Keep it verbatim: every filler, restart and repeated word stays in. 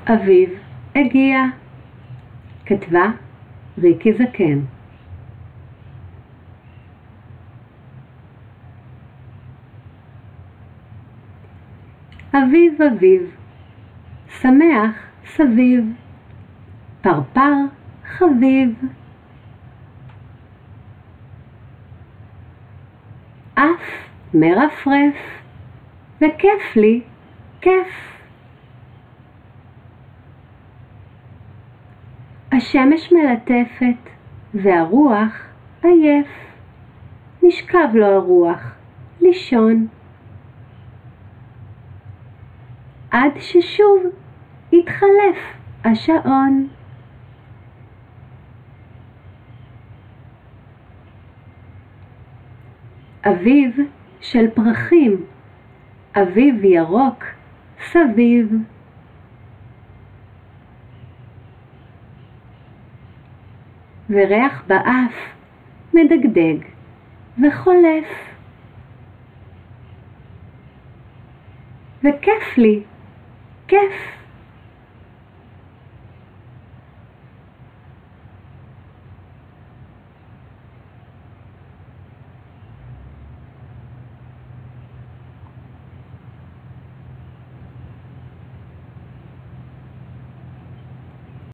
אביב הגיע. כתבה ריקי זקן. אביב אביב, שמח סביב, פרפר חביב. אף מרפרף, וכיף לי, כיף. השמש מלטפת, והרוח עייף. נשכב לו הרוח, לישון. עד ששוב יתחלף השעון. אביב של פרחים, אביב ירוק סביב. וריח באף מדגדג וחולף. וכיף לי, כיף.